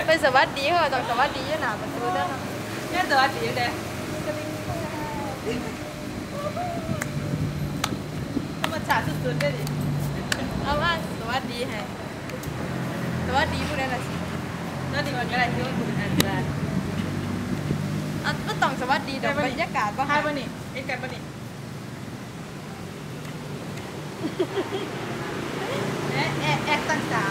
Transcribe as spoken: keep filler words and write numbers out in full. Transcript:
ไปสวัสดีเขาต้องสวัสดีหนาประตูด้านแม่สวัสดีเลยธรรมชาติสุดๆเลยดิเอาว่าสวัสดีให้สวัสดีผู้ใดล่ะสิแล้วดีกว่านี้อะไรที่ว่าคุณอ่านได้อ่ะก็ต้องสวัสดีดอกบรรยากาศป่ะใช่ป่ะนี่เอ็กกันป่ะนี่แอะแอะแอะตั้งสาม